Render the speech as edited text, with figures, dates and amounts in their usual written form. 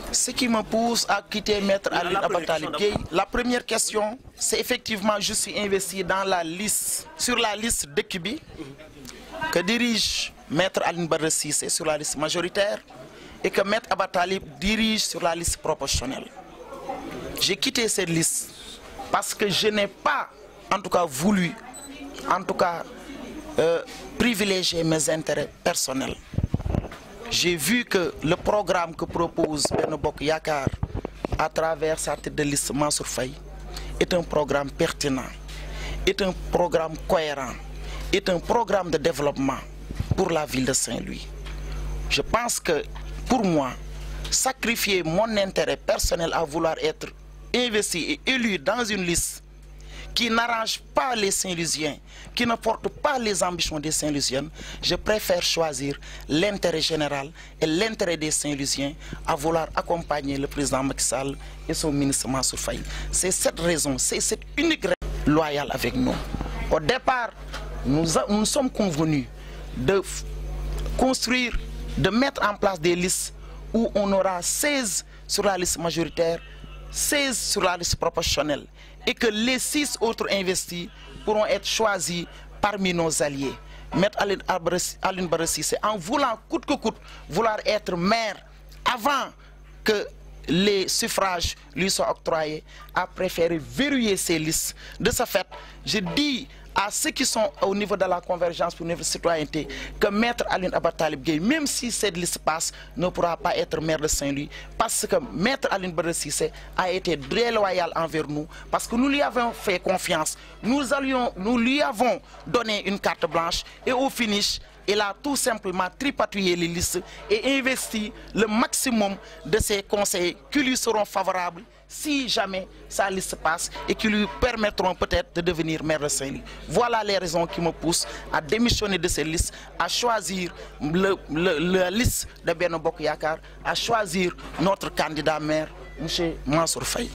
Ce qui me pousse à quitter Maître Aline Abatalib Gueye, la première question, c'est effectivement je suis investi dans la liste, sur la liste d'Ekibi que dirige Maître Aline Badara Cissé sur la liste majoritaire et que Maître Abatalib dirige sur la liste proportionnelle. J'ai quitté cette liste parce que je n'ai pas, en tout cas, voulu, privilégier mes intérêts personnels. J'ai vu que le programme que propose Benno Bokk Yakaar à travers sa tête de liste Mansour Faye est un programme pertinent, est un programme cohérent, est un programme de développement pour la ville de Saint-Louis. Je pense que pour moi, sacrifier mon intérêt personnel à vouloir être investi et élu dans une liste qui n'arrange pas les Saint-Louisiens, qui ne porte pas les ambitions des Saint-Louisiennes, je préfère choisir l'intérêt général et l'intérêt des Saint-Louisiens à vouloir accompagner le président Macky Sall et son ministre Mansour Faye. C'est cette raison, c'est cette unique raison loyale avec nous. Au départ, nous sommes convenus de construire, de mettre en place des listes où on aura 16 sur la liste majoritaire, 16 sur la liste proportionnelle et que les 6 autres investis pourront être choisis parmi nos alliés. Maître Aline Badara Cissé, en voulant coûte que coûte, vouloir être maire avant que les suffrages lui soient octroyés, a préféré verrouiller ces listes. De ce fait, je dis à ceux qui sont au niveau de la convergence pour une citoyenneté que Maître Aline Abatalib Gueye, même si cette liste passe, ne pourra pas être maire de Saint-Louis parce que Maître Aline Badara Cissé a été très loyal envers nous, parce que nous lui avons fait confiance, nous lui avons donné une carte blanche et au finish, il a tout simplement tripatouillé les listes et investi le maximum de ses conseils qui lui seront favorables si jamais sa liste passe et qui lui permettront peut-être de devenir maire de Saint-Louis. Voilà les raisons qui me poussent à démissionner de cette liste, à choisir la liste de Benno Bokk Yakaar, à choisir notre candidat maire, M. Mansour Faye.